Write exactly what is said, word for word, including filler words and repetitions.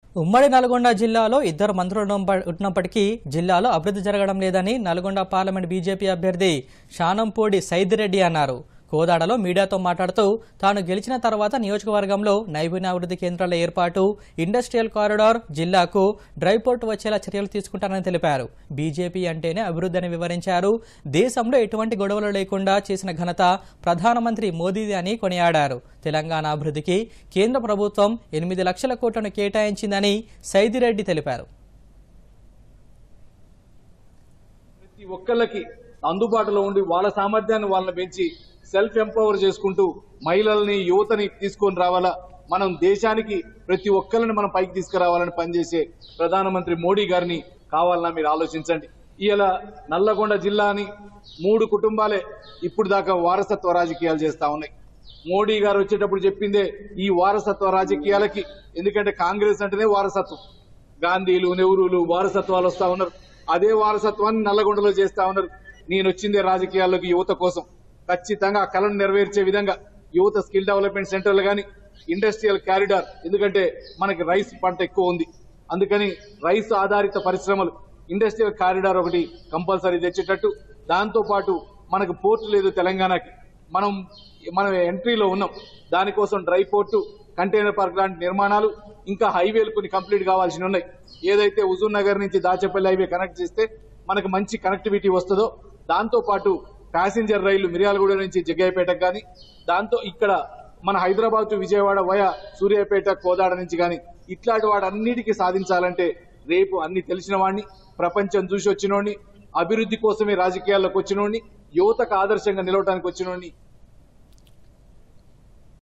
ఉమ్మడి నల్గొండ జిల్లాలో ఇద్దరు మంత్రులు ఉన్నప్పటికీ జిల్లాలో అభివృద్ధి జరగడం లేదని నల్గొండ పార్లమెంట్ బీజేపీ అభ్యర్థి షానంపూడి సైదిరెడ్డి అన్నారు. కోదాడలో మీడియాతో మాట్లాడుతూ తాను గెలిచిన తర్వాత నియోజకవర్గంలో నైపుణ్యాభివృద్ధి కేంద్రాల ఏర్పాటు, ఇండస్ట్రియల్ కారిడార్, జిల్లాకు డ్రై పోర్ట్ వచ్చేలా చర్యలు తీసుకుంటారని తెలిపారు. బీజేపీ అంటేనే అభివృద్ధి అని వివరించారు. దేశంలో ఎటువంటి గొడవలు లేకుండా చేసిన ఘనత ప్రధానమంత్రి మోదీది అని కొనియాడారు. తెలంగాణ అభివృద్ధికి కేంద్ర ప్రభుత్వం ఎనిమిది లక్షల కోట్లను కేటాయించిందని సైదిరెడ్డి తెలిపారు. ప్రతి ఒక్కళ్ళకి అందుబాటులో ఉండి వాళ్ళ సామర్థ్యాన్ని వాళ్ళని పెంచి సెల్ఫ్ ఎంపవర్ చేసుకుంటూ మహిళల్ని, యువతని తీసుకొని రావాలా, మనం దేశానికి ప్రతి ఒక్కరిని మనం పైకి తీసుకురావాలని పనిచేసే ప్రధానమంత్రి మోడీ గారిని కావాలన్నా మీరు ఆలోచించండి. ఇలా నల్లగొండ జిల్లాని మూడు కుటుంబాలే ఇప్పుడు దాకా వారసత్వ రాజకీయాలు చేస్తా ఉన్నాయి. మోడీ గారు వచ్చేటప్పుడు చెప్పిందే ఈ వారసత్వ రాజకీయాలకి, ఎందుకంటే కాంగ్రెస్ అంటేనే వారసత్వం, గాంధీలు, నెహ్రూలు వారసత్వాలు వస్తా ఉన్నారు. అదే వారసత్వాన్ని నల్లగొండలో చేస్తా ఉన్నారు. నేను వచ్చిందే రాజకీయాల్లోకి యువత కోసం, ఖచ్చితంగా ఆ కళను నెరవేర్చే విధంగా యువత స్కిల్ డెవలప్మెంట్ సెంటర్లు కానీ, ఇండస్ట్రియల్ కారిడార్, ఎందుకంటే మనకి రైస్ పంట ఎక్కువ ఉంది, అందుకని రైస్ ఆధారిత పరిశ్రమలు, ఇండస్ట్రియల్ కారిడార్ ఒకటి కంపల్సరీ తెచ్చేటట్టు, దాంతో పాటు మనకు పోర్టు లేదు తెలంగాణకి, మనం మనం ఎంట్రీలో ఉన్నాం, దానికోసం డ్రై పోర్టు, కంటైనర్ పార్క్ లాంటి నిర్మాణాలు, ఇంకా హైవేలు కొన్ని కంప్లీట్ కావాల్సి ఉన్నాయి. ఏదైతే హుజూర్ నగర్ నుంచి దాచేపల్లి హైవే కనెక్ట్ చేస్తే మనకు మంచి కనెక్టివిటీ వస్తుందో, దాంతో పాటు ప్యాసింజర్ రైళ్లు మిర్యాలగూడ నుంచి జగ్గయ్యపేటకు కానీ, దాంతో ఇక్కడ మన హైదరాబాద్ టు విజయవాడ వయా సూర్యాపేట, కోదాడ నుంచి కానీ, ఇట్లాంటి వాడన్నిటికీ సాధించాలంటే రేపు అన్ని తెలిసిన వాడిని, ప్రపంచం చూసి వచ్చినోడిని, అభివృద్ధి కోసమే రాజకీయాల్లోకి వచ్చినోడిని, యువతకు ఆదర్శంగా నిలవడానికి వచ్చినోడిని